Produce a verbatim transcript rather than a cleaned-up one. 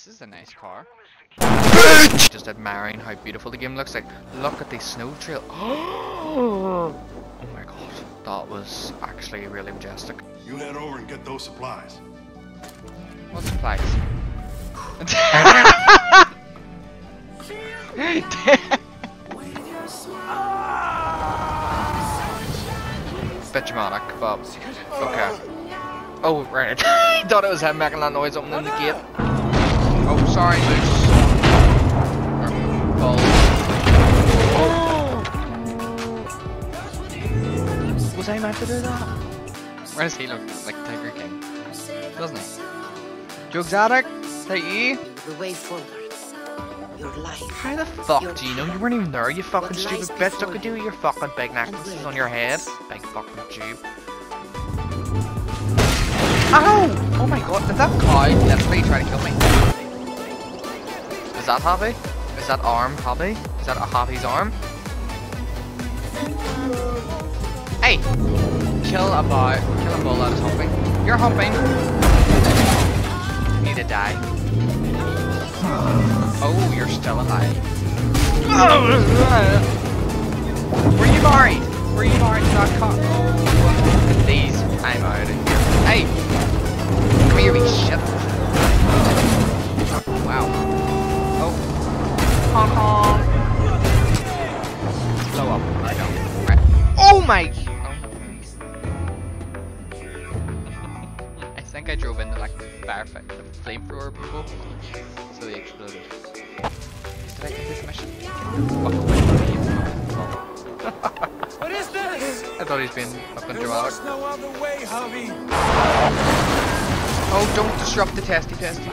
is a nice car. Just admiring how beautiful the game looks. Like, look at the snow trail. Oh my god, that was actually really majestic. You head over and get those supplies. What supplies? Bit dramatic, but okay. Oh, right. I thought it was him making that noise opening the gate. Oh, sorry, Moose. Or, oh. Was I meant to do that? Where does he look like Tiger King? Doesn't he? Jokes addict? Is that you? The way forward. Your life. How the fuck your do you know? path. You weren't even there, you fucking What stupid lies bitch. Look before at you, you. your fucking big And necklaces where on it your head. ends. Big fucking tube. Ow! Oh my god, did that cow literally try to kill me? Is that Happy? Is that arm Happy? Is that a Happy's arm? Hey! Kill a boy. Kill a bull that is humping. You're humping! You need to die. Oh, you're still alive. Were you married? Were you married to that cock? Please, I'm out of here. Hey! Come here, you shit. Wow. Oh. Honk honk. Blow up. I know. Right. Oh my! I think I drove into like firefight, the flamethrower people. So they exploded. Did I get this mission? What is this? I thought he's been fucking There dramatic. was no other way, Javi. Oh, don't disrupt the testy testy.